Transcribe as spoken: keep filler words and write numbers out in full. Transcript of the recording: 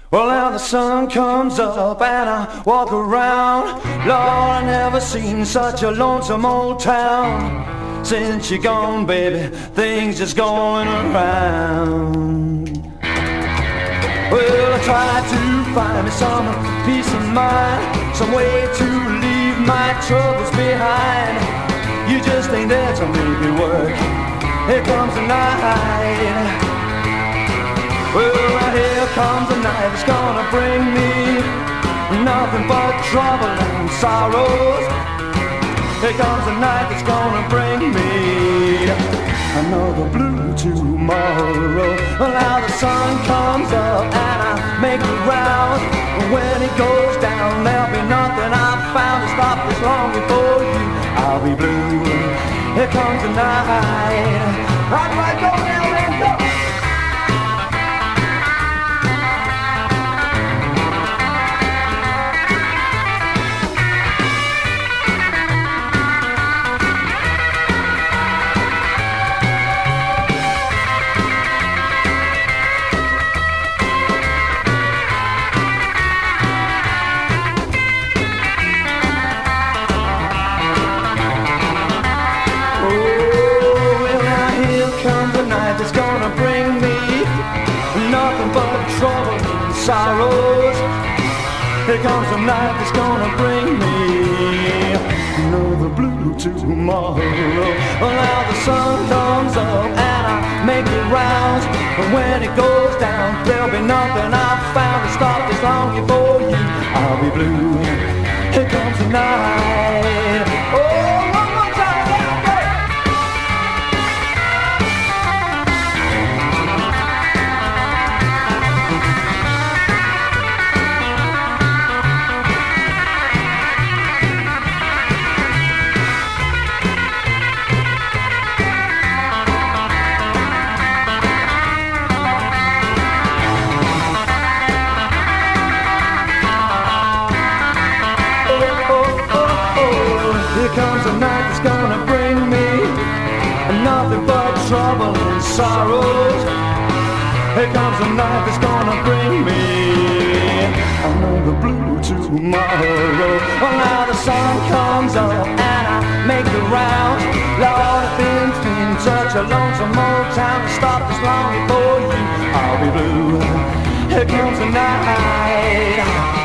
Well, now the sun comes up and I walk around. Lord, I never seen such a lonesome old town. Since you're gone, baby, things just going around. Well, I try to find me some peace of mind, some way to leave my troubles behind. You just ain't there to make it work. Here comes the night. Well, right here comes the night that's gonna bring me nothing but trouble and sorrows. Here comes the night that's gonna bring me another blue tomorrow. Well, now the sun comes up and I make the round. When it goes down, there'll be nothing I've found to stop this longing for you. I'll be blue. Here comes the night. How do I go now, man? Go! It's gonna bring me nothing but trouble and sorrows. Here comes the night that's gonna bring me another blue tomorrow. Well, now the sun comes up and I make the rounds. But when it goes down, there'll be nothing I've found to stop this longing for you. I'll be blue. Here comes the night. Oh, one more time, let's go! Here comes the night that's gonna bring me nothing but trouble and sorrows. Here comes the night that's gonna bring me another blue tomorrow. Well, now the sun comes up and I make the rounds. Lord, it's been such a lonesome old town to stop this longing for you. I'll be blue. Here comes the night.